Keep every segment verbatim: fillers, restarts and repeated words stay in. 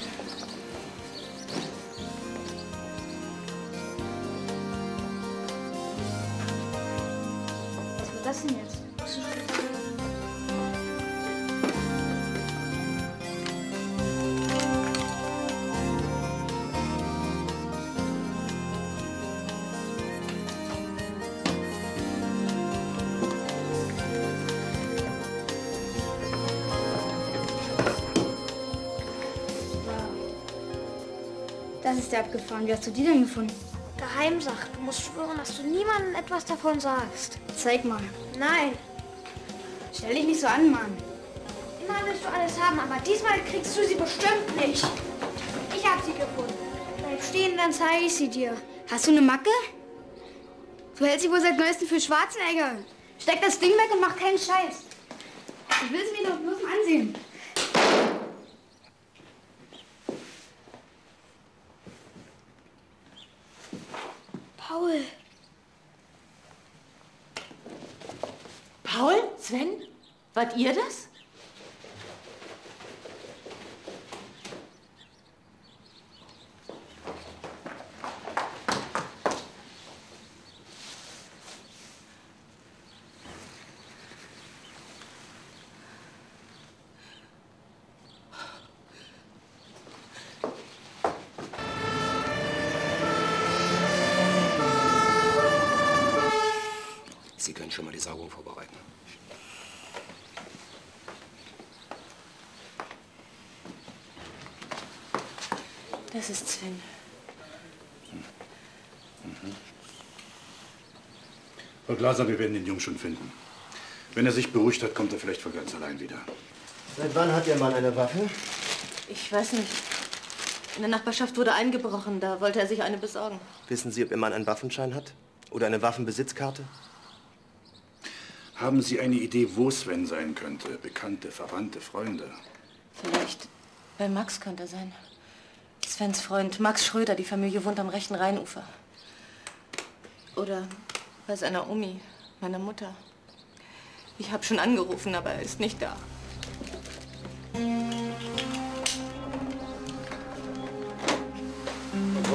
Was war das denn jetzt? Das ist der abgefahren. Wie hast du die denn gefunden? Geheimsache. Du musst schwören, dass du niemandem etwas davon sagst. Zeig mal. Nein. Stell dich nicht so an, Mann. Immer willst du alles haben, aber diesmal kriegst du sie bestimmt nicht. Ich hab sie gefunden. Bleib stehen, dann zeige ich sie dir. Hast du eine Macke? Du hältst dich wohl seit neuestem für Schwarzenegger. Steck das Ding weg und mach keinen Scheiß. Ich will es mir doch bloß mal ansehen. Paul. Paul? Sven? Wart ihr das? Sie können schon mal die Saugung vorbereiten. Das ist Sven. Mhm. Frau Glaser, wir werden den Jungen schon finden. Wenn er sich beruhigt hat, kommt er vielleicht von ganz allein wieder. Seit wann hat Ihr Mann eine Waffe? Ich weiß nicht. In der Nachbarschaft wurde eingebrochen. Da wollte er sich eine besorgen. Wissen Sie, ob Ihr Mann einen Waffenschein hat? Oder eine Waffenbesitzkarte? Haben Sie eine Idee, wo Sven sein könnte? Bekannte, Verwandte, Freunde? Vielleicht bei Max könnte er sein. Svens Freund Max Schröder, die Familie wohnt am rechten Rheinufer. Oder bei seiner Omi, meiner Mutter. Ich habe schon angerufen, aber er ist nicht da. Hoch.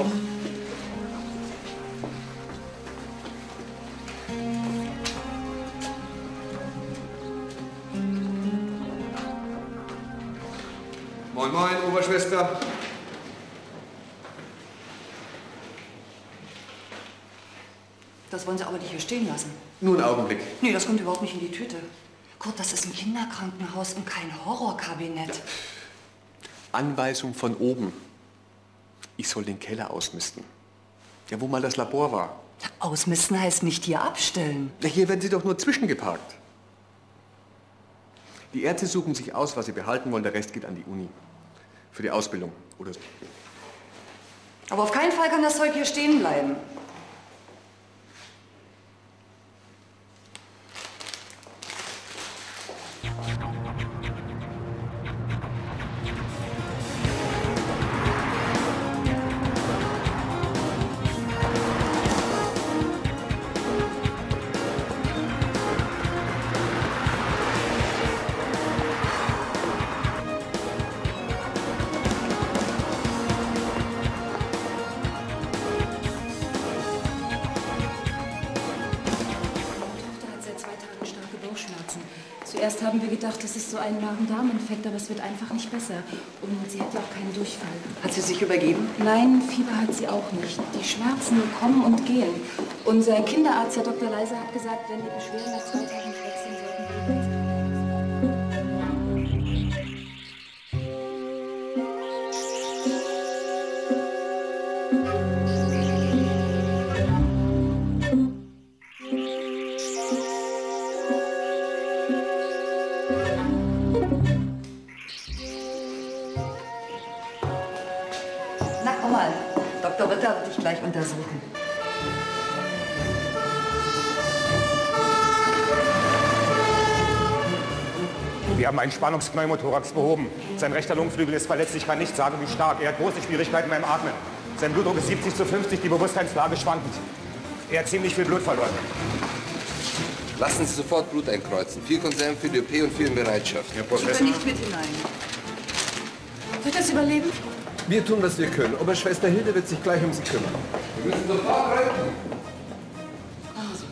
Moin, moin, Oberschwester. Das wollen Sie aber nicht hier stehen lassen. Nur einen Augenblick. Nee, das kommt überhaupt nicht in die Tüte. Kurt, das ist ein Kinderkrankenhaus und kein Horrorkabinett. Anweisung von oben. Ich soll den Keller ausmisten. Ja, wo mal das Labor war. Ausmisten heißt nicht hier abstellen. Ja, hier werden Sie doch nur zwischengeparkt. Die Ärzte suchen sich aus, was sie behalten wollen. Der Rest geht an die Uni. Für die Ausbildung oder so. Aber auf keinen Fall kann das Zeug hier stehen bleiben. Zuerst haben wir gedacht, das ist so ein Magen-Darm-Infekt, aber es wird einfach nicht besser. Und sie hat ja auch keinen Durchfall. Hat sie sich übergeben? Nein, Fieber hat sie auch nicht. Die Schmerzen kommen und gehen. Unser Kinderarzt, Herr Doktor Leiser, hat gesagt, wenn die Beschwerden nach zwei Tagen nicht wechseln sollten, gehen sie. Doktor Ritter wird dich gleich untersuchen. Wir haben einen Spannungspneumothorax behoben. Sein rechter Lungenflügel ist verletzt, ich kann nicht sagen, wie stark. Er hat große Schwierigkeiten beim Atmen. Sein Blutdruck ist siebzig zu fünfzig, die Bewusstseinslage schwankend. Er hat ziemlich viel Blut verloren. Lassen Sie sofort Blut einkreuzen. Vier Konserven für die O P und vier in Bereitschaft. Herr Professor. Lieber nicht mit hinein. Wird das überleben? Wir tun, was wir können. Aber Schwester Hilde wird sich gleich um sie kümmern. Wir müssen sofort rein. Kommen Sie.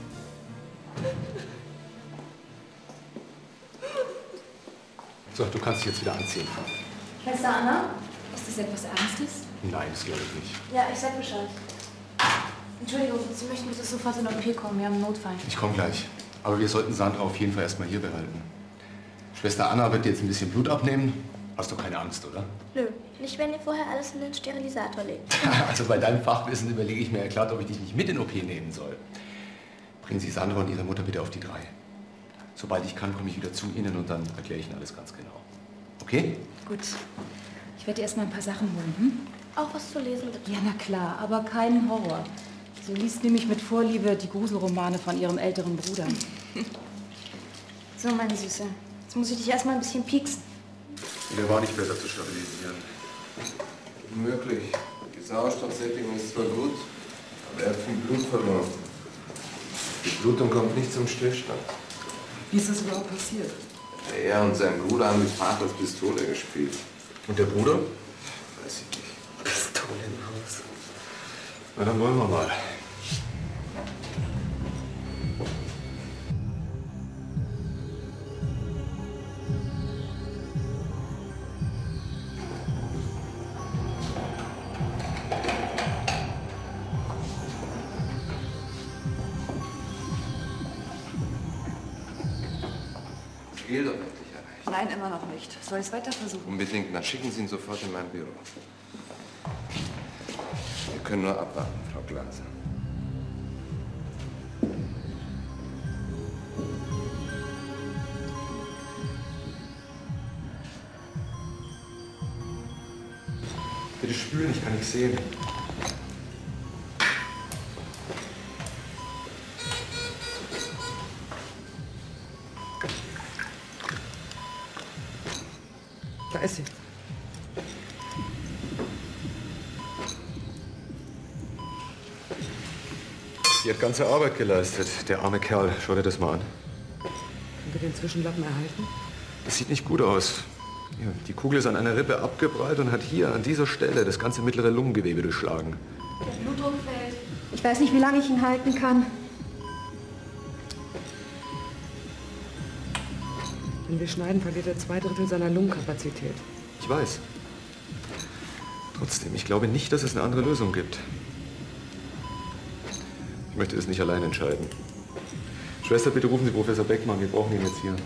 So, du kannst dich jetzt wieder anziehen. Schwester Anna, ist das etwas Ernstes? Nein, das glaube ich nicht. Ja, ich sag Bescheid. Entschuldigung, Sie möchten bitte sofort in O P kommen. Wir haben einen Notfall. Ich komme gleich. Aber wir sollten Sandra auf jeden Fall erstmal hier behalten. Schwester Anna wird dir jetzt ein bisschen Blut abnehmen. Hast du keine Angst, oder? Nö, nicht wenn ihr vorher alles in den Sterilisator legt. Also bei deinem Fachwissen überlege ich mir ja klar, ob ich dich nicht mit in O P nehmen soll. Bringen Sie Sandra und ihre Mutter bitte auf die drei. Sobald ich kann, komme ich wieder zu Ihnen und dann erkläre ich Ihnen alles ganz genau. Okay? Gut. Ich werde dir erstmal ein paar Sachen holen, hm? Auch was zu lesen, bitte. Ja, na klar, aber keinen Horror. Sie liest nämlich mit Vorliebe die Gruselromane von ihrem älteren Bruder. So, meine Süße. Jetzt muss ich dich erstmal ein bisschen pieksen. Der war nicht besser zu stabilisieren. Unmöglich. Die Sauerstoffsättigung ist zwar gut, aber er hat viel Blut verloren. Die Blutung kommt nicht zum Stillstand. Wie ist das überhaupt passiert? Er und sein Bruder haben mit Vaters Pistole gespielt. Und der Bruder? Weiß ich nicht. Pistole im Haus. Na, dann wollen wir mal. Geh doch endlich erreicht. Nein, immer noch nicht. Soll ich es weiter versuchen? Unbedingt. Na, schicken Sie ihn sofort in mein Büro. Wir können nur abwarten, Frau Glaser. Bitte spülen, ich kann nicht sehen. Da ist sie. Die hat ganze Arbeit geleistet, der arme Kerl. Schau dir das mal an. Können wir den Zwischenlappen erhalten? Das sieht nicht gut aus. Ja, die Kugel ist an einer Rippe abgeprallt und hat hier an dieser Stelle das ganze mittlere Lungengewebe durchschlagen. Der Blutdruck fällt. Ich weiß nicht, wie lange ich ihn halten kann. Wenn wir schneiden, verliert er zwei Drittel seiner Lungenkapazität. Ich weiß. Trotzdem, ich glaube nicht, dass es eine andere Lösung gibt. Ich möchte es nicht allein entscheiden. Schwester, bitte rufen Sie Professor Beckmann. Wir brauchen ihn jetzt hier.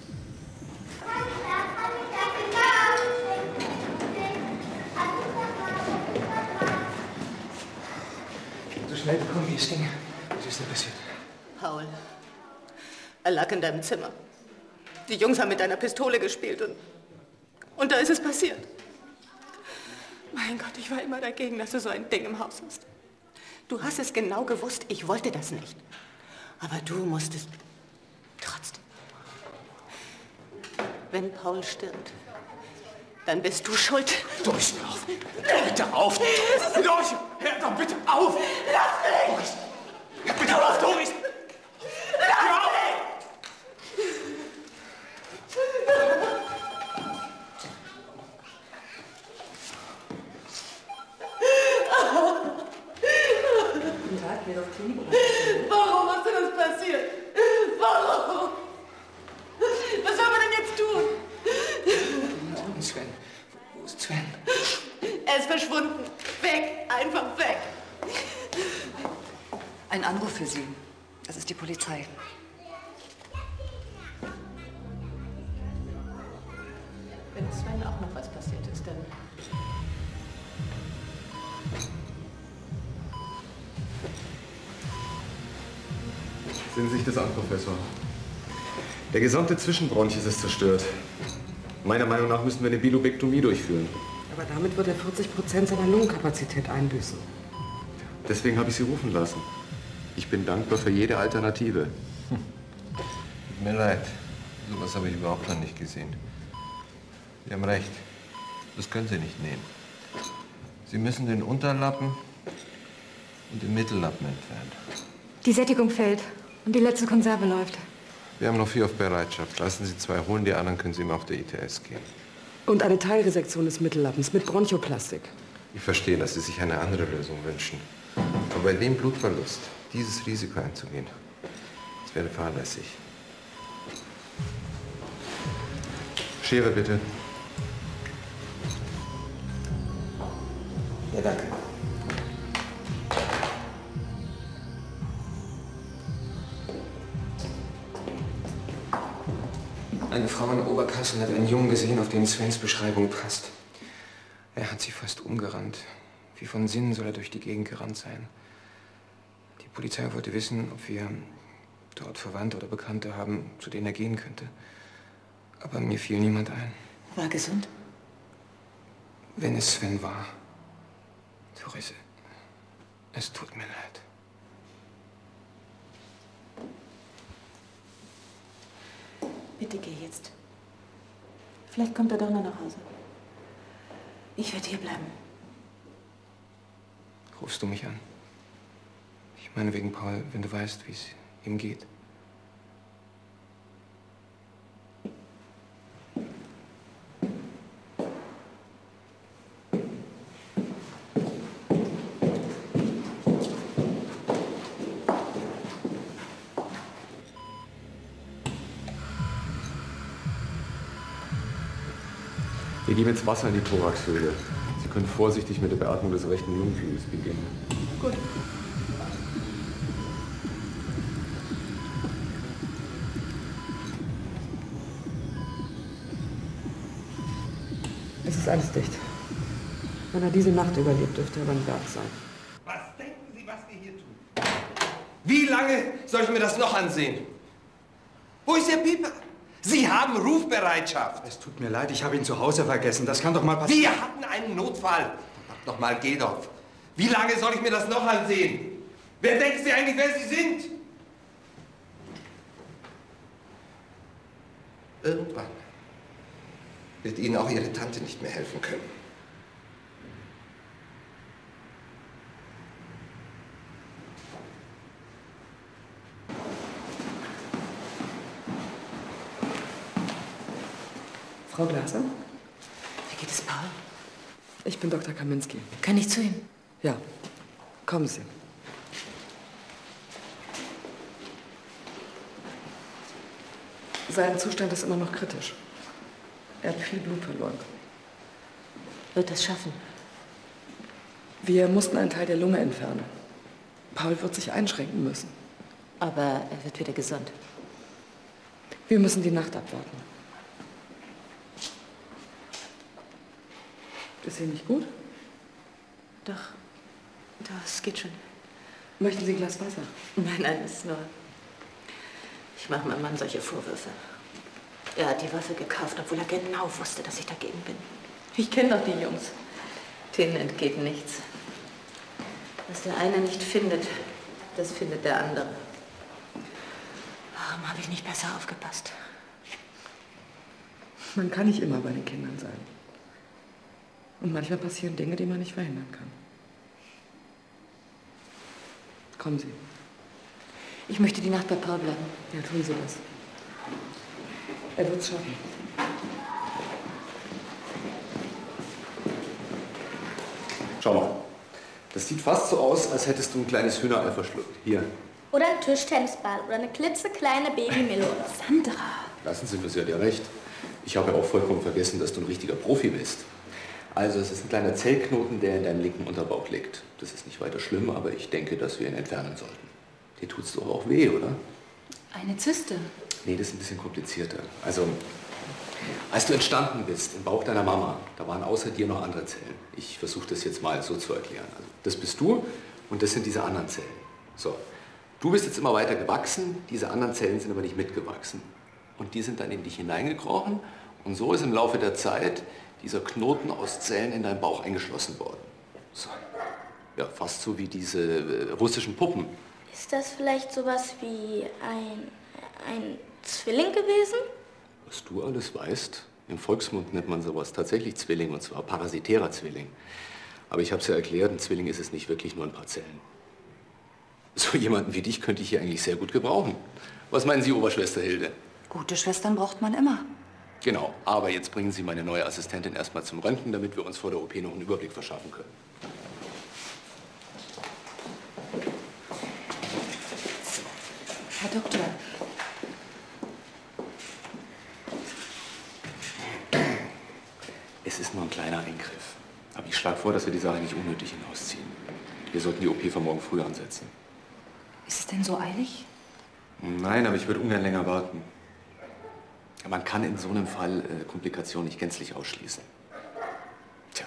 So schnell bekommen wir es ging. Was ist denn passiert? Paul, er lag in deinem Zimmer. Die Jungs haben mit deiner Pistole gespielt und, und da ist es passiert. Mein Gott, ich war immer dagegen, dass du so ein Ding im Haus hast. Du hast es genau gewusst, ich wollte das nicht. Aber du musstest trotzdem. Wenn Paul stirbt, dann bist du schuld. Doris, hör auf! Bitte auf! Doris, hör doch bitte auf! Lass mich! Doris! Hör bitte auf, Doris! Hör auf! Guten Tag, mir doch Klinik. Warum hast du das passiert? Warum? Was soll man denn jetzt tun? Sven. Wo ist Sven? Er ist verschwunden. Weg. Einfach weg. Ein Anruf für Sie. Das ist die Polizei. Wenn Sven auch noch was passiert ist, dann... Sehen Sie sich das an, Professor. Der gesamte Zwischenbronchis ist zerstört. Meiner Meinung nach müssen wir eine Bilobektomie durchführen. Aber damit wird er vierzig Prozent seiner Lungenkapazität einbüßen. Deswegen habe ich Sie rufen lassen. Ich bin dankbar für jede Alternative. Tut mir leid. Sowas habe ich überhaupt noch nicht gesehen. Sie haben recht. Das können Sie nicht nehmen. Sie müssen den Unterlappen und den Mittellappen entfernen. Die Sättigung fällt und die letzte Konserve läuft. Wir haben noch vier auf Bereitschaft. Lassen Sie zwei holen, die anderen können Sie ihm auf der I T S geben. Und eine Teilresektion des Mittellappens mit Bronchoplastik. Ich verstehe, dass Sie sich eine andere Lösung wünschen. Aber bei dem Blutverlust dieses Risiko einzugehen, das wäre fahrlässig. Schere bitte. Ja, danke. Eine Frau in Oberkassel hat einen Jungen gesehen, auf den Svens Beschreibung passt. Er hat sie fast umgerannt. Wie von Sinnen soll er durch die Gegend gerannt sein. Die Polizei wollte wissen, ob wir dort Verwandte oder Bekannte haben, zu denen er gehen könnte. Aber mir fiel niemand ein. War gesund? Wenn es Sven war. Therese, es tut mir leid. Bitte geh jetzt. Vielleicht kommt er doch noch nach Hause. Ich werde hier bleiben. Rufst du mich an? Ich meine wegen Paul, wenn du weißt, wie es ihm geht. Wir geben jetzt Wasser in die Thoraxhöhle. Sie können vorsichtig mit der Beatmung des rechten Lungenflügels beginnen. Gut. Es ist alles dicht. Wenn er diese Nacht überlebt, dürfte er beim Werk sein. Was denken Sie, was wir hier tun? Wie lange soll ich mir das noch ansehen? Wo ist Ihr Pieper? Sie haben Rufbereitschaft. Es tut mir leid, ich habe ihn zu Hause vergessen. Das kann doch mal passieren. Wir hatten einen Notfall. Verdammt noch mal, geh doch. Wie lange soll ich mir das noch ansehen? Wer denken Sie eigentlich, wer Sie sind? Irgendwann wird Ihnen auch Ihre Tante nicht mehr helfen können. Frau Glaser? Wie geht es Paul? Ich bin Doktor Kaminski. Kann ich zu ihm? Ja, kommen Sie. Sein Zustand ist immer noch kritisch. Er hat viel Blut verloren. Wird das schaffen? Wir mussten einen Teil der Lunge entfernen. Paul wird sich einschränken müssen. Aber er wird wieder gesund. Wir müssen die Nacht abwarten. Ist Ihnen nicht gut? Doch. Doch, es geht schon. Möchten Sie ein Glas Wasser? Nein, nein, es ist nur... Ich mache meinem Mann solche Vorwürfe. Er hat die Waffe gekauft, obwohl er genau wusste, dass ich dagegen bin. Ich kenne doch die Jungs. Denen entgeht nichts. Was der eine nicht findet, das findet der andere. Warum habe ich nicht besser aufgepasst? Man kann nicht immer bei den Kindern sein. Und manchmal passieren Dinge, die man nicht verhindern kann. Kommen Sie. Ich möchte die Nacht bei Paul bleiben. Ja, tun Sie das. Er wird's schaffen. Schau mal. Das sieht fast so aus, als hättest du ein kleines Hühnerei verschluckt. Hier. Oder ein Tischtennisball oder eine klitzekleine Babymelone. Sandra! Lassen Sie mir, sie hat ja recht. Ich habe ja auch vollkommen vergessen, dass du ein richtiger Profi bist. Also es ist ein kleiner Zellknoten, der in deinem linken Unterbauch liegt. Das ist nicht weiter schlimm, aber ich denke, dass wir ihn entfernen sollten. Dir tut's doch auch weh, oder? Eine Zyste? Nee, das ist ein bisschen komplizierter. Also, als du entstanden bist im Bauch deiner Mama, da waren außer dir noch andere Zellen. Ich versuche das jetzt mal so zu erklären. Also, das bist du und das sind diese anderen Zellen. So, du bist jetzt immer weiter gewachsen, diese anderen Zellen sind aber nicht mitgewachsen. Und die sind dann in dich hineingekrochen und so ist im Laufe der Zeit dieser Knoten aus Zellen in deinem Bauch eingeschlossen worden. So. Ja, fast so wie diese äh, russischen Puppen. Ist das vielleicht sowas wie ein, ein Zwilling gewesen? Was du alles weißt, im Volksmund nennt man sowas tatsächlich Zwilling, und zwar parasitärer Zwilling. Aber ich habe es ja erklärt, ein Zwilling ist es nicht wirklich, nur ein paar Zellen. So jemanden wie dich könnte ich hier eigentlich sehr gut gebrauchen. Was meinen Sie, Oberschwester Hilde? Gute Schwestern braucht man immer. Genau, aber jetzt bringen Sie meine neue Assistentin erstmal zum Röntgen, damit wir uns vor der O P noch einen Überblick verschaffen können. Herr Doktor. Es ist nur ein kleiner Eingriff. Aber ich schlage vor, dass wir die Sache nicht unnötig hinausziehen. Wir sollten die O P von morgen früh ansetzen. Ist es denn so eilig? Nein, aber ich würde ungern länger warten. Man kann in so einem Fall äh, Komplikationen nicht gänzlich ausschließen. Tja.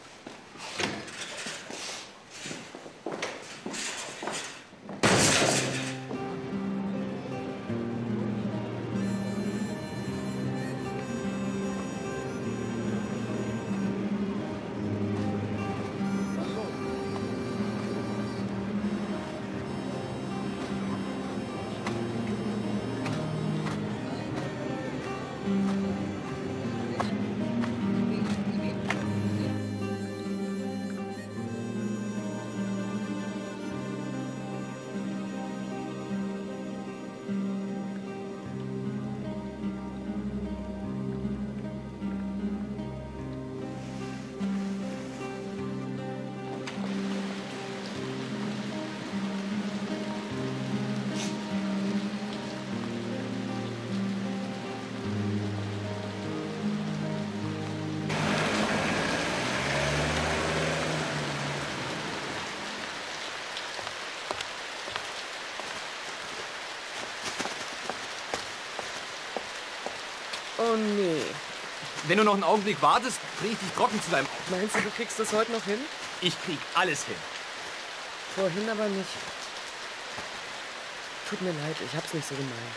Oh nee. Wenn du noch einen Augenblick wartest, bring ich dich trocken zu deinem... Meinst du, du kriegst das heute noch hin? Ich krieg alles hin. Vorhin aber nicht. Tut mir leid, ich hab's nicht so gemeint.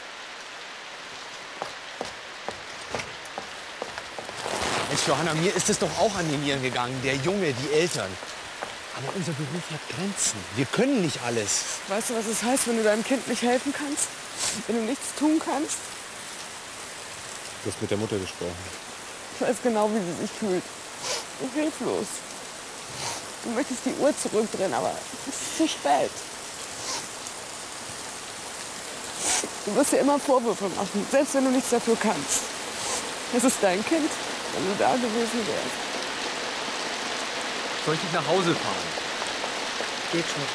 Mensch, Johanna, mir ist es doch auch an die Nieren gegangen. Der Junge, die Eltern. Aber unser Beruf hat Grenzen. Wir können nicht alles. Weißt du, was es heißt, wenn du deinem Kind nicht helfen kannst? Wenn du nichts tun kannst? Du hast mit der Mutter gesprochen. Ich weiß genau, wie sie sich fühlt. Hilflos. Du möchtest die Uhr zurückdrehen, aber es ist zu spät. Du wirst dir immer Vorwürfe machen, selbst wenn du nichts dafür kannst. Es ist dein Kind, wenn du da gewesen wärst. Soll ich dich nach Hause fahren? Geht schon.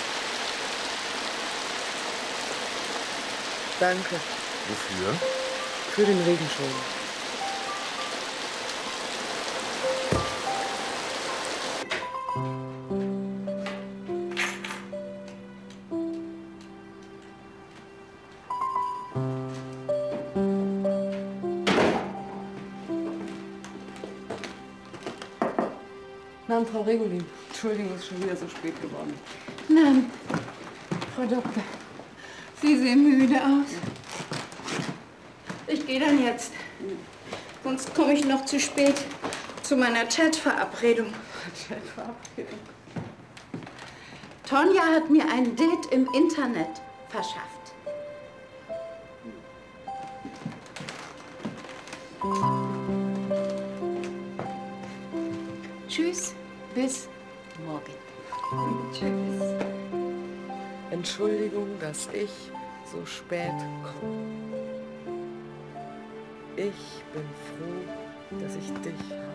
Danke. Wofür? Für den Regenschirm. Na, Frau Regulin. Entschuldigung, es ist schon wieder so spät geworden. Nein, Frau Doktor, Sie sehen müde aus. Ich gehe dann jetzt. Sonst komme ich noch zu spät zu meiner Chat-Verabredung. Chat-Verabredung. Tonja hat mir ein Date im Internet verschafft. Tschüss, bis morgen. Tschüss. Entschuldigung, dass ich so spät komme. Ich bin froh, dass ich dich habe.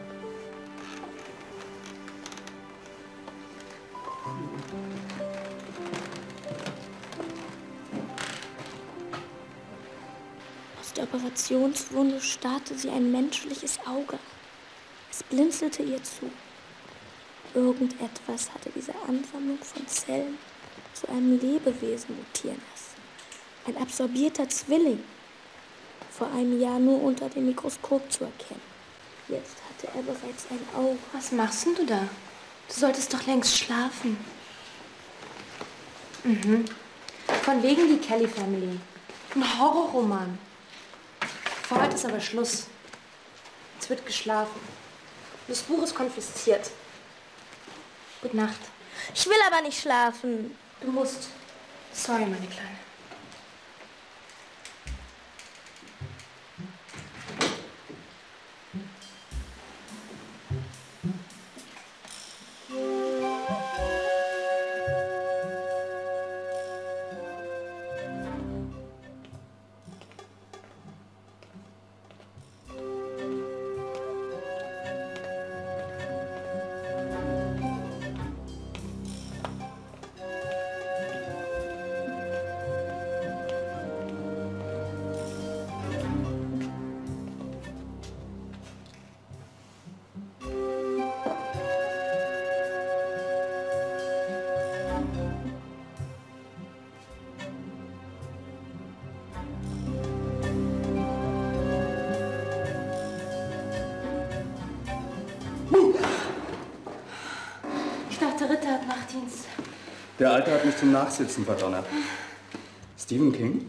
Aus der Operationswunde starrte sie ein menschliches Auge. Es blinzelte ihr zu. Irgendetwas hatte diese Ansammlung von Zellen zu einem Lebewesen mutieren lassen. Ein absorbierter Zwilling. Vor einem Jahr nur unter dem Mikroskop zu erkennen. Jetzt hatte er bereits ein Auge. Was machst denn du da? Du solltest doch längst schlafen. Mhm. Von wegen die Kelly Family. Ein Horrorroman. Für heute ist aber Schluss. Es wird geschlafen. Das Buch ist konfisziert. Gute Nacht. Ich will aber nicht schlafen. Du musst. Sorry, meine Kleine. dachte, Ritter hat Nachtdienst. Der Alte hat mich zum Nachsitzen verdonnert. Stephen King?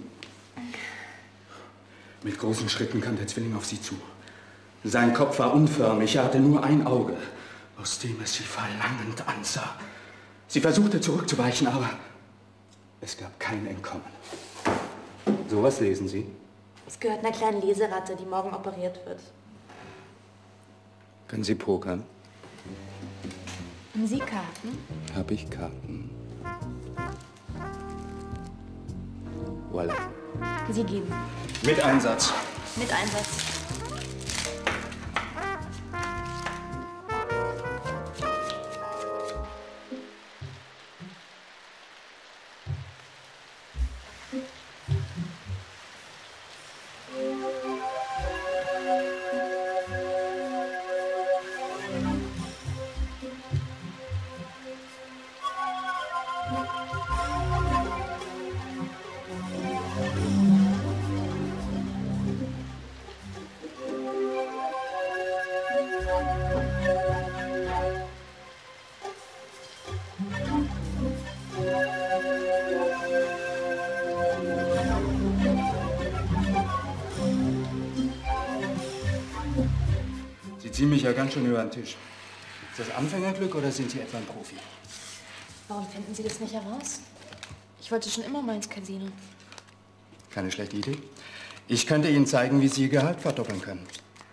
Mit großen Schritten kam der Zwilling auf sie zu. Sein Kopf war unförmig, er hatte nur ein Auge, aus dem es sie verlangend ansah. Sie versuchte zurückzuweichen, aber es gab kein Entkommen. So was lesen Sie? Es gehört einer kleinen Leseratte, die morgen operiert wird. Können Sie pokern? Haben Sie Karten? Hab ich Karten. Voilà. Sie geben. Mit Einsatz. Mit Einsatz. Sie ziehen mich ja ganz schön über den Tisch. Ist das Anfängerglück oder sind Sie etwa ein Profi? Warum finden Sie das nicht heraus? Ich wollte schon immer mal ins Casino. Keine schlechte Idee. Ich könnte Ihnen zeigen, wie Sie Ihr Gehalt verdoppeln können.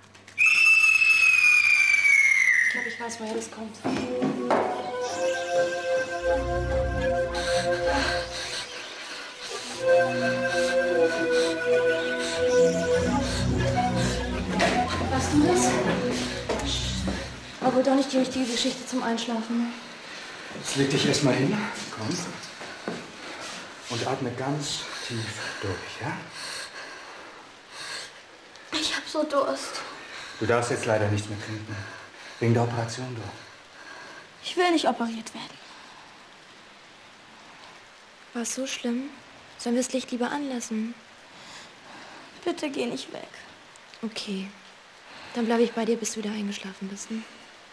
Ich glaube, ich weiß, woher das kommt. Warst du das? Aber wohl doch nicht die richtige Geschichte zum Einschlafen. Jetzt leg dich erst mal hin. Komm. Und atme ganz tief durch, ja? Ich hab so Durst. Du darfst jetzt leider nichts mehr trinken. Wegen der Operation, du. Ich will nicht operiert werden. War es so schlimm? Sollen wir das Licht lieber anlassen? Bitte geh nicht weg. Okay. Dann bleibe ich bei dir, bis du wieder eingeschlafen bist. Hm?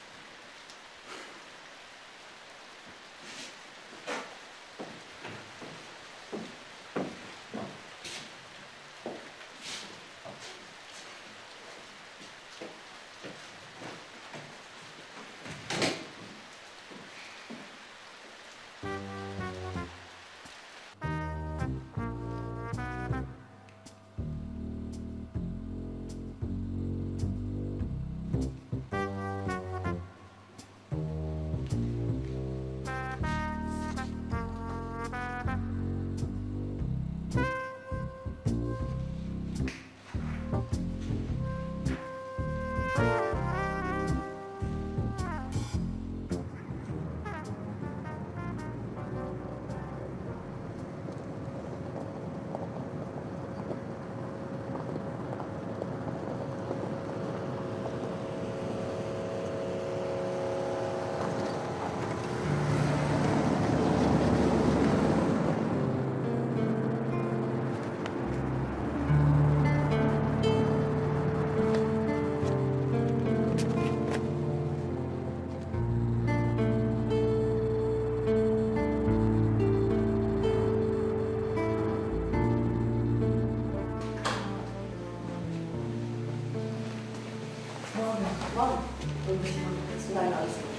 Nein, alles gut.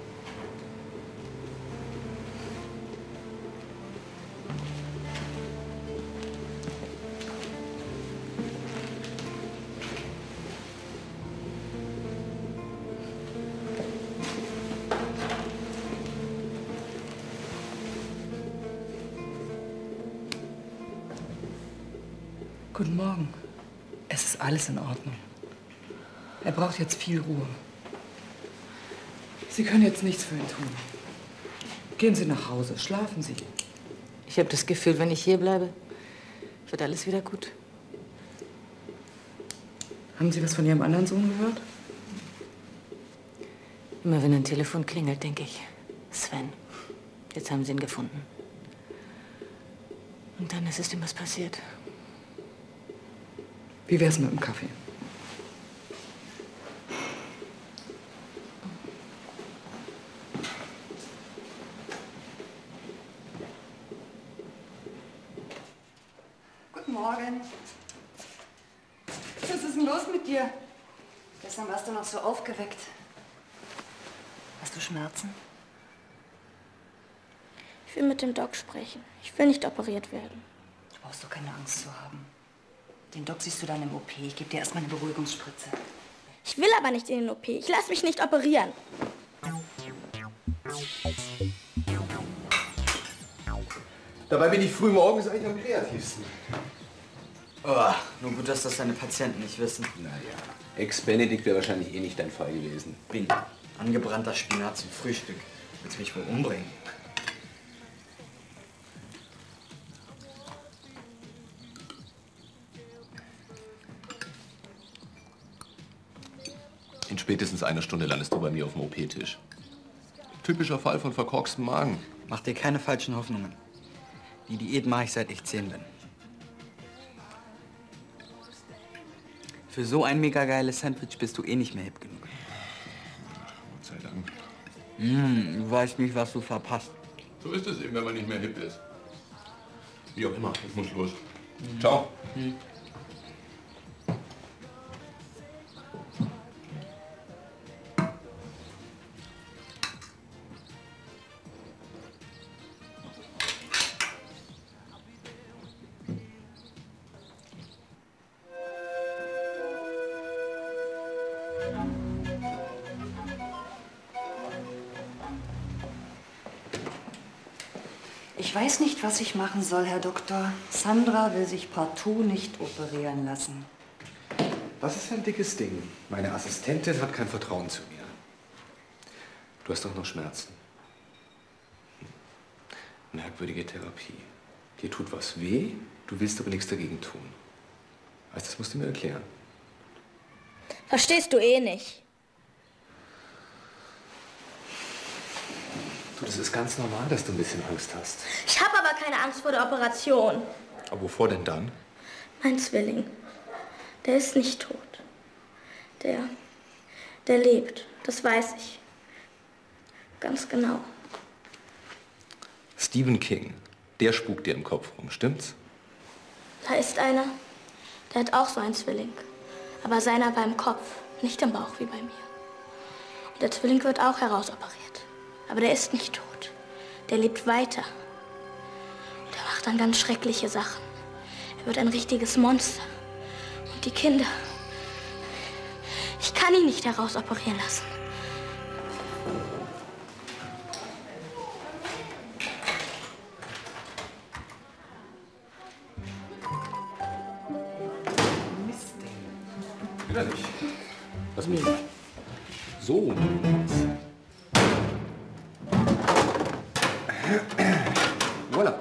Guten Morgen. Es ist alles in Ordnung. Er braucht jetzt viel Ruhe. Sie können jetzt nichts für ihn tun. Gehen Sie nach Hause, schlafen Sie. Ich habe das Gefühl, wenn ich hier bleibe, wird alles wieder gut. Haben Sie was von Ihrem anderen Sohn gehört? Immer wenn ein Telefon klingelt, denke ich, Sven, jetzt haben sie ihn gefunden. Und dann ist es ihm was passiert. Wie wär's mit dem Kaffee? Morgen. Was ist denn los mit dir? Gestern warst du noch so aufgeweckt. Hast du Schmerzen? Ich will mit dem Doc sprechen. Ich will nicht operiert werden. Du brauchst doch keine Angst zu haben. Den Doc siehst du dann im O P. Ich gebe dir erstmal eine Beruhigungsspritze. Ich will aber nicht in den O P. Ich lasse mich nicht operieren. Dabei bin ich früh morgens eigentlich am kreativsten. Oh, nur gut, dass das deine Patienten nicht wissen. Naja, Ex-Benedikt wäre wahrscheinlich eh nicht dein Fall gewesen. Bin angebrannter Spinat zum Frühstück. Willst du mich wohl umbringen? In spätestens einer Stunde landest du bei mir auf dem O P-Tisch. Typischer Fall von verkorkstem Magen. Mach dir keine falschen Hoffnungen. Die Diät mache ich, seit ich zehn bin. Für so ein mega geiles Sandwich bist du eh nicht mehr hip genug. Gott sei Dank. Mm, du weißt nicht, was du verpasst. So ist es eben, wenn man nicht mehr hip ist. Wie auch immer, ich muss los. Mhm. Ciao. Mhm. Ich weiß nicht, was ich machen soll, Herr Doktor. Sandra will sich partout nicht operieren lassen. Das ist ein dickes Ding. Meine Assistentin hat kein Vertrauen zu mir. Du hast doch noch Schmerzen. Merkwürdige Therapie. Dir tut was weh, du willst aber nichts dagegen tun. Weißt, das musst du mir erklären. Verstehst du eh nicht. Du, das ist ganz normal, dass du ein bisschen Angst hast. Ich habe aber keine Angst vor der Operation. Aber wovor denn dann? Mein Zwilling, der ist nicht tot. Der, der lebt, das weiß ich. Ganz genau. Stephen King, der spukt dir im Kopf rum, stimmt's? Da ist einer, der hat auch so einen Zwilling. Aber seiner war im Kopf, nicht im Bauch wie bei mir. Und der Zwilling wird auch herausoperiert. Aber der ist nicht tot. Der lebt weiter. Und er macht dann ganz schreckliche Sachen. Er wird ein richtiges Monster. Und die Kinder... Ich kann ihn nicht herausoperieren lassen. Mist. Wieder nicht. Lass mich. So. Voilà.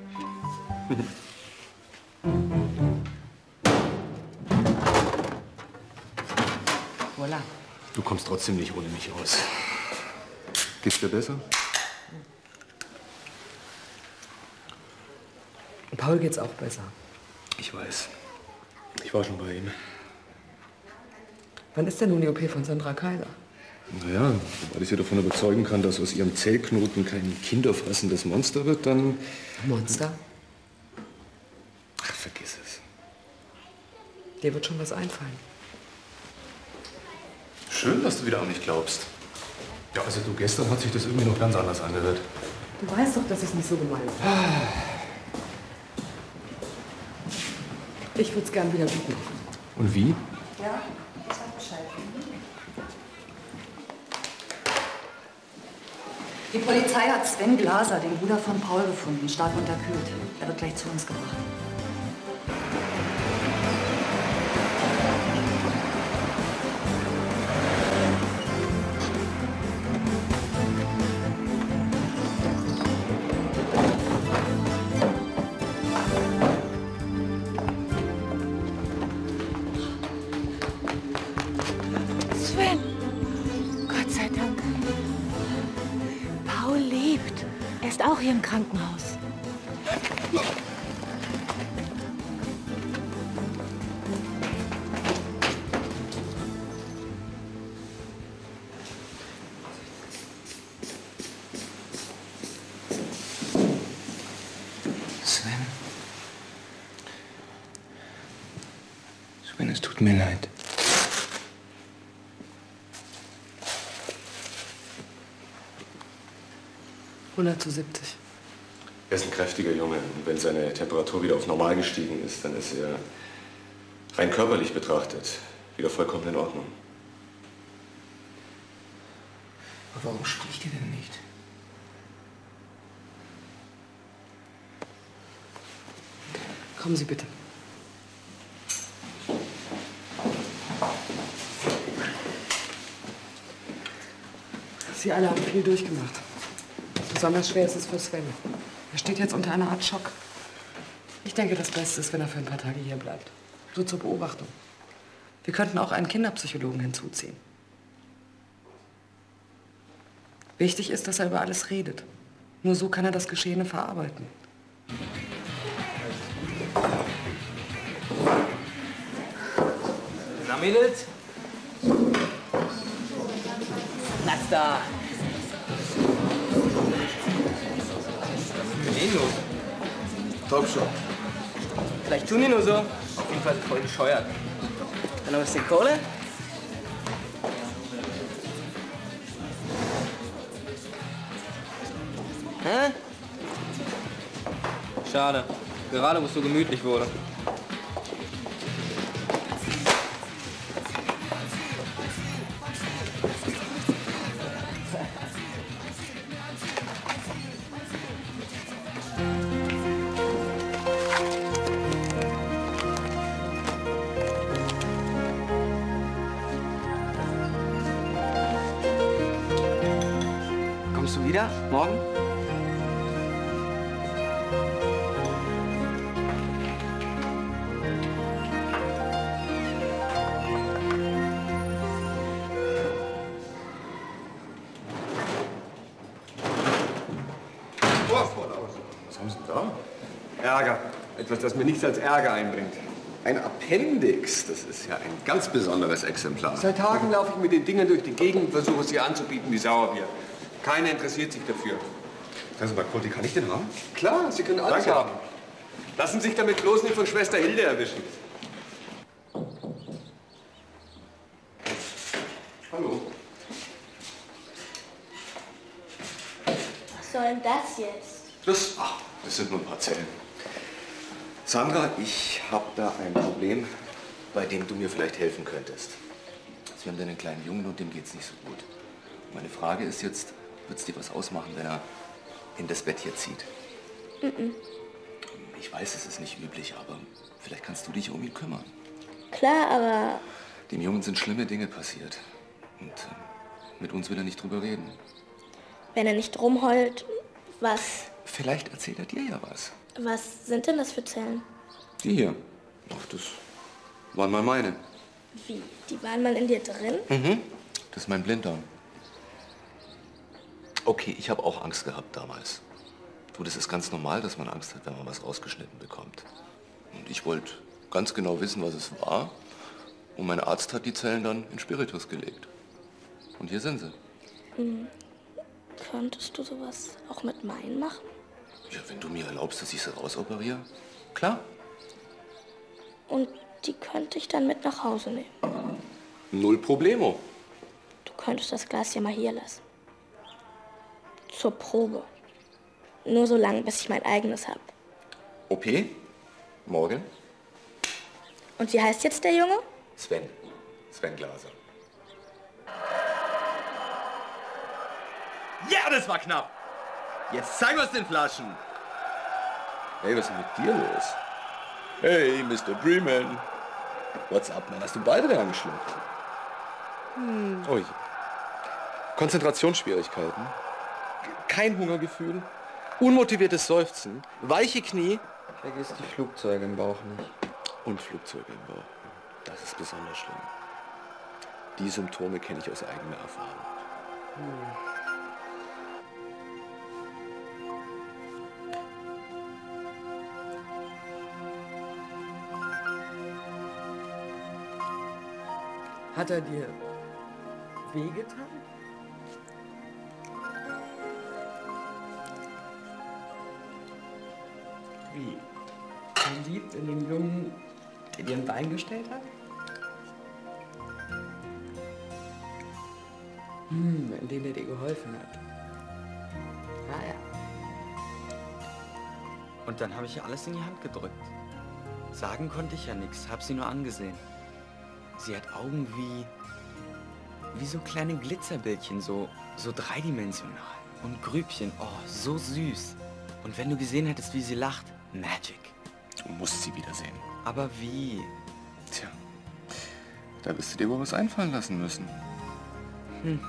Voilà. Du kommst trotzdem nicht ohne mich aus. Geht's dir besser? Paul geht's auch besser. Ich weiß. Ich war schon bei ihm. Wann ist denn nun die O P von Sandra Kaiser? Naja, sobald ich sie davon überzeugen kann, dass aus ihrem Zellknoten kein kinderfressendes Monster wird, dann... Monster? Ach, vergiss es. Dir wird schon was einfallen. Schön, dass du wieder an mich glaubst. Ja, also du, gestern hat sich das irgendwie noch ganz anders angehört. Du weißt doch, dass ich es nicht so gemeint habe. Ich würde es gern wieder gut machen. Und wie? Ja, ich sag Bescheid. Die Polizei hat Sven Glaser, den Bruder von Paul, gefunden, stark unterkühlt. Er wird gleich zu uns gebracht. Sven! Gott sei Dank. Paul lebt. Er ist auch hier im Krankenhaus. Sven? Tut mir leid. hundert zu siebzig. Er ist ein kräftiger Junge. Und wenn seine Temperatur wieder auf normal gestiegen ist, dann ist er rein körperlich betrachtet wieder vollkommen in Ordnung. Aber warum spricht ihr denn nicht? Kommen Sie bitte. Sie alle haben viel durchgemacht. Besonders schwer ist es für Sven. Er steht jetzt unter einer Art Schock. Ich denke, das Beste ist, wenn er für ein paar Tage hier bleibt. So zur Beobachtung. Wir könnten auch einen Kinderpsychologen hinzuziehen. Wichtig ist, dass er über alles redet. Nur so kann er das Geschehene verarbeiten. Na, Mädels? Platz da! Was ist denn los? Top schon. Vielleicht tun die nur so. Auf jeden Fall voll bescheuert. Dann noch ein bisschen Kohle? Hä? Schade. Gerade wo es so gemütlich wurde. Kommst du wieder? Morgen? Was haben Sie denn da? Ärger. Etwas, das mir nichts als Ärger einbringt. Ein Appendix. Das ist ja ein ganz besonderes Exemplar. Seit Tagen laufe ich mit den Dingen durch die Gegend und versuche sie anzubieten wie Sauerbier. Keiner interessiert sich dafür. Sagen Sie mal, Kurti, kann ich den haben? Klar, Sie können alles Danke. haben. Lassen Sie sich damit bloß nicht von Schwester Hilde erwischen. Hallo. Was soll denn das jetzt? Das, ach, das sind nur ein paar Zellen. Sandra, ich habe da ein Problem, bei dem du mir vielleicht helfen könntest. Wir haben da einen kleinen Jungen und dem geht's nicht so gut. Meine Frage ist jetzt, wird's dir was ausmachen, wenn er in das Bett hier zieht? Mhm. Ich weiß, es ist nicht üblich, aber vielleicht kannst du dich um ihn kümmern. Klar, aber Dem Jungen sind schlimme Dinge passiert. Und äh, mit uns will er nicht drüber reden. wenn er nicht rumheult, was, Vielleicht erzählt er dir ja was. was sind denn das für Zellen? Die hier. Ach, das waren mal meine. Wie? Die waren mal in dir drin? Mhm. Das ist mein Blinddarm. Okay, ich habe auch Angst gehabt damals. Du, das ist ganz normal, dass man Angst hat, wenn man was rausgeschnitten bekommt. Und ich wollte ganz genau wissen, was es war. Und mein Arzt hat die Zellen dann in Spiritus gelegt. Und hier sind sie. Hm. Könntest du sowas auch mit meinen machen? Ja, wenn du mir erlaubst, dass ich sie rausoperiere? Klar. Und die könnte ich dann mit nach Hause nehmen. Null Problemo. Du könntest das Glas ja mal hier lassen. Zur Probe. Nur so lange, bis ich mein eigenes habe. O P? Morgen? Und wie heißt jetzt der Junge? Sven. Sven Glaser. Ja, das war knapp. Jetzt zeigen wir es den Flaschen. Hey, was ist denn mit dir los? Hey, Mister Bremen. What's up, man? Hast du beide angeschluckt? Hm. Ui. Konzentrationsschwierigkeiten. Kein Hungergefühl. Unmotiviertes Seufzen. Weiche Knie. Vergiss die Flugzeuge im Bauch nicht. Und Flugzeuge im Bauch. Das ist besonders schlimm. Die Symptome kenne ich aus eigener Erfahrung. Hm. Hat er dir wehgetan? Wie? Verliebt in den Jungen, der dir ein Bein gestellt hat? dem, der dir geholfen hat. Ah ja. Und dann habe ich ihr alles in die Hand gedrückt. Sagen konnte ich ja nichts, hab sie nur angesehen. Sie hat Augen wie... wie so kleine Glitzerbildchen, so, so dreidimensional. Und Grübchen, oh, so süß. Und wenn du gesehen hättest, wie sie lacht, Magic. Du musst sie wiedersehen. Aber wie? Tja, da wirst du dir wohl was einfallen lassen müssen. Hm.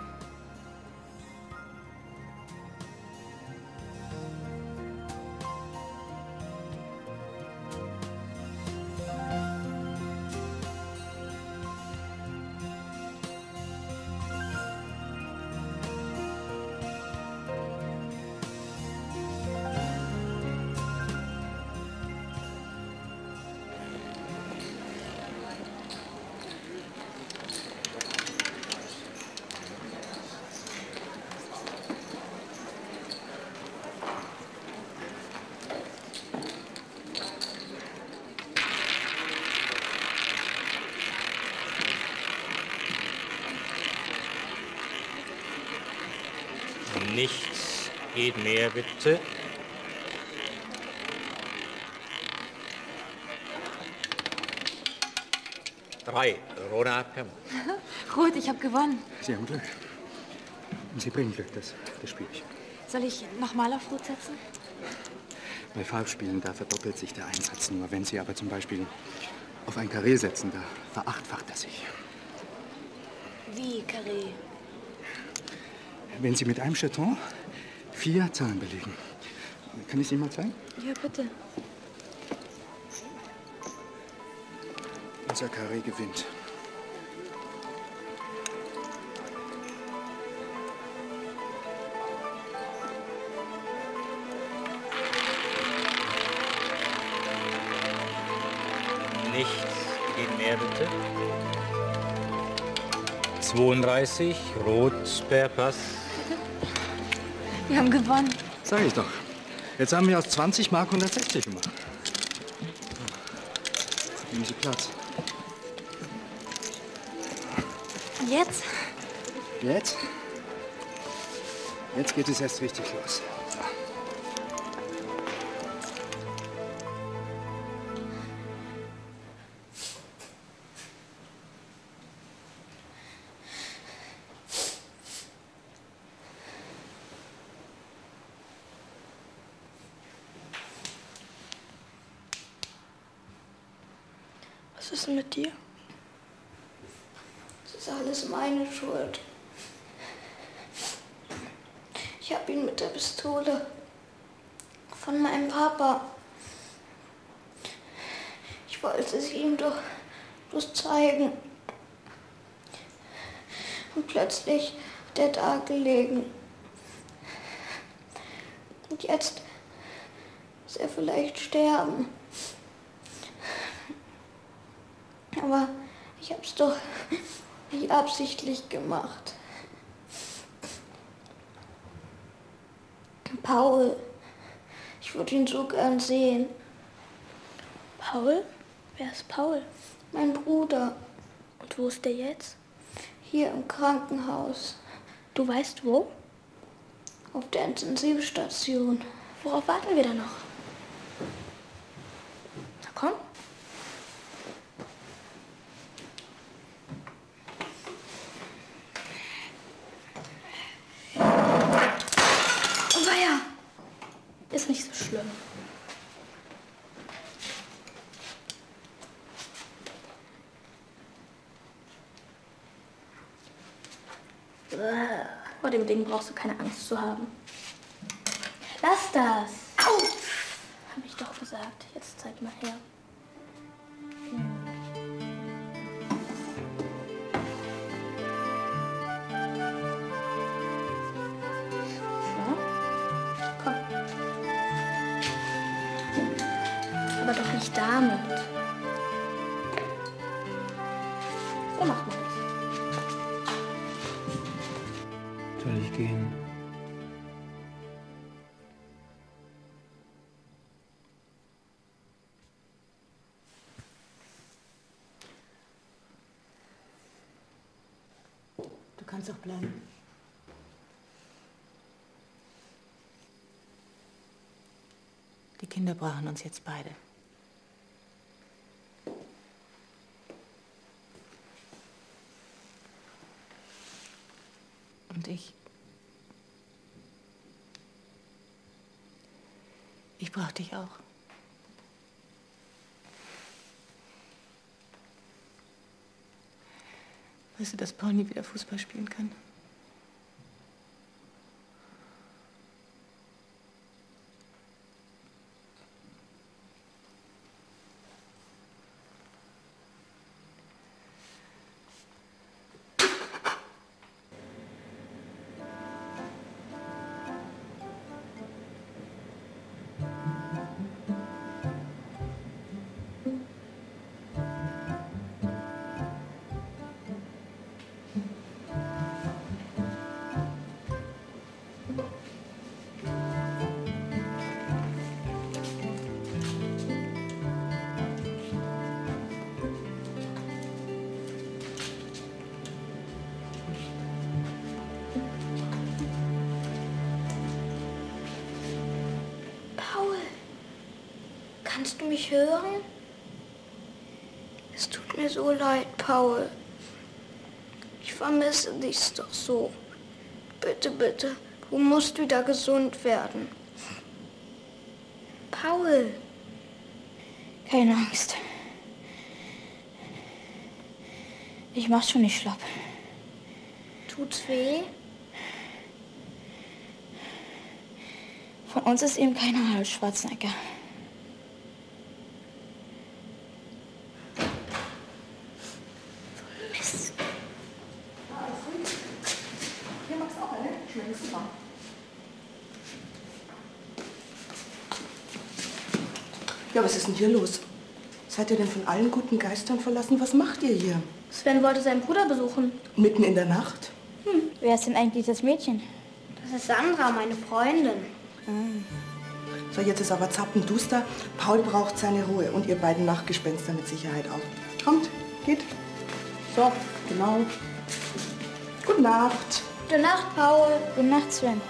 Nichts geht mehr, bitte. Drei, Rona Pemmo. Ruth, ich habe gewonnen. Sie haben Glück. Und Sie bringen Glück, das, das spüre ich. Soll ich nochmal auf Ruth setzen? Bei Farbspielen, da verdoppelt sich der Einsatz nur. Wenn Sie aber zum Beispiel auf ein Karree setzen, da verachtfacht er sich. Wie, Carré? Wenn Sie mit einem Jeton vier Zahlen belegen. Kann ich es Ihnen mal zeigen? Ja, bitte. Unser Carré gewinnt. Nichts geht mehr, bitte. zweiunddreißig, Rot per Pass. Wir haben gewonnen. Sag ich doch. Jetzt haben wir aus zwanzig Mark hundertsechzig gemacht. Nehmen Sie Platz. Und jetzt? Jetzt? Jetzt geht es erst richtig los. Was ist denn mit dir? Es ist alles meine Schuld. Ich habe ihn mit der Pistole von meinem Papa. Ich wollte sie ihm doch bloß zeigen. Und plötzlich hat er da gelegen. Und jetzt muss er vielleicht sterben. Aber ich hab's doch nicht absichtlich gemacht. Paul. Ich würde ihn so gern sehen. Paul? Wer ist Paul? Mein Bruder. Und wo ist der jetzt? Hier im Krankenhaus. Du weißt wo? Auf der Intensivstation. Worauf warten wir da noch? Na komm. Oh weia! Ist nicht so schlimm. Vor dem Ding brauchst du keine Angst zu haben. Lass das! Au! Hab ich doch gesagt. Jetzt zeig mal her. So. Komm. Aber doch nicht damit. So machen wir das. Soll ich gehen? Du kannst auch bleiben. Die Kinder brauchen uns jetzt beide. Und ich... Ich brauche dich auch. Weißt du, dass Paul nie wieder Fußball spielen kann? Kannst du mich hören? Es tut mir so leid, Paul. Ich vermisse dich doch so. Bitte, bitte, du musst wieder gesund werden. Paul. Keine Angst. Ich mach's schon nicht schlapp. Tut's weh? Von uns ist eben keiner Arnold Schwarzenegger. Ja, was ist denn hier los? Seid ihr denn von allen guten Geistern verlassen? Was macht ihr hier? Sven wollte seinen Bruder besuchen. Mitten in der Nacht? Hm. Wer ist denn eigentlich das Mädchen? Das ist Sandra, meine Freundin. Hm. So, jetzt ist aber zappenduster. Paul braucht seine Ruhe und ihr beiden Nachtgespenster mit Sicherheit auch. Kommt, geht. So, genau. Gute Nacht. Gute Nacht, Paul. Gute Nacht, Sven.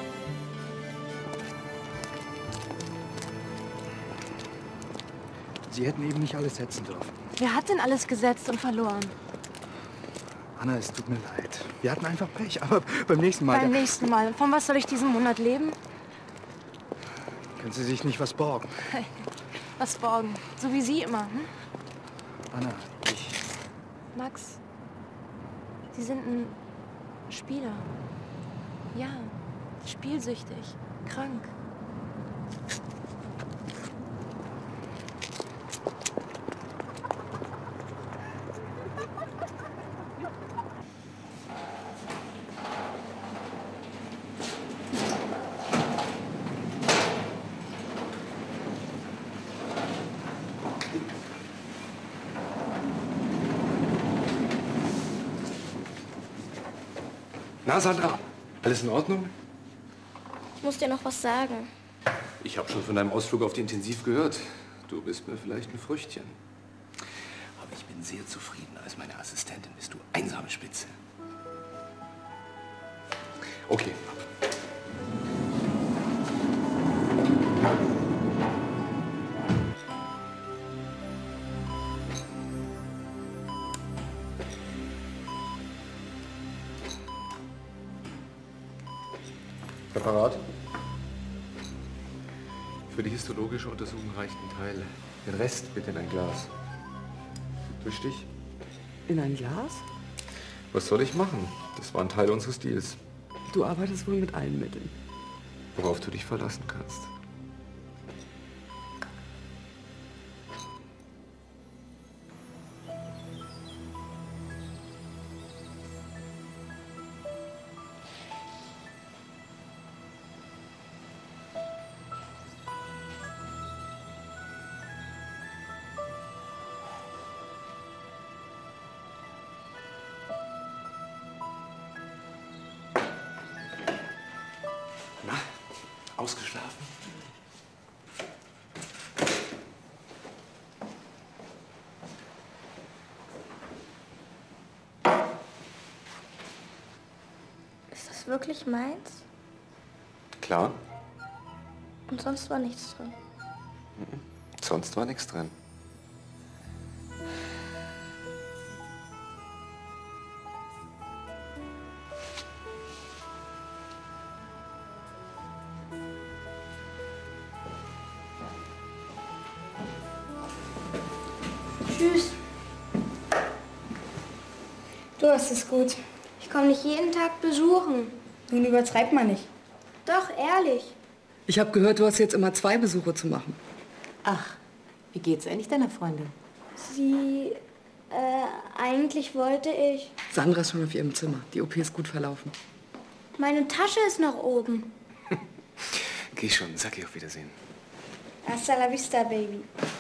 Sie hätten eben nicht alles setzen dürfen. Wer hat denn alles gesetzt und verloren? Anna, es tut mir leid. Wir hatten einfach Pech, aber beim nächsten Mal... Beim nächsten Mal. Und von was soll ich diesen Monat leben? Können Sie sich nicht was borgen? Was borgen? So wie Sie immer, hm? Anna, ich... Max, Sie sind ein Spieler. Ja, spielsüchtig, krank. Na, Sandra, alles in Ordnung? Ich muss dir noch was sagen. Ich habe schon von deinem Ausflug auf die Intensiv gehört. Du bist mir vielleicht ein Früchtchen. Aber ich bin sehr zufrieden. Als meine Assistentin bist du einsame Spitze. Okay. Präparat? Für die histologische Untersuchung reicht ein Teil. Den Rest bitte in ein Glas. Durch dich? In ein Glas? Was soll ich machen? Das war ein Teil unseres Deals. Du arbeitest wohl mit allen Mitteln. Worauf du dich verlassen kannst. Ausgeschlafen? Ist das wirklich meins? Klar. Und sonst war nichts drin. Sonst war nichts drin. Tschüss. Du hast es gut. Ich komme nicht jeden Tag besuchen. Nun übertreib mal nicht. Doch, ehrlich. Ich habe gehört, du hast jetzt immer zwei Besuche zu machen. Ach, wie geht's eigentlich deiner Freundin? Sie, äh, eigentlich wollte ich... Sandra ist schon auf ihrem Zimmer. Die O P ist gut verlaufen. Meine Tasche ist noch oben. Geh schon, sag ihr auf Wiedersehen. Hasta la vista, Baby.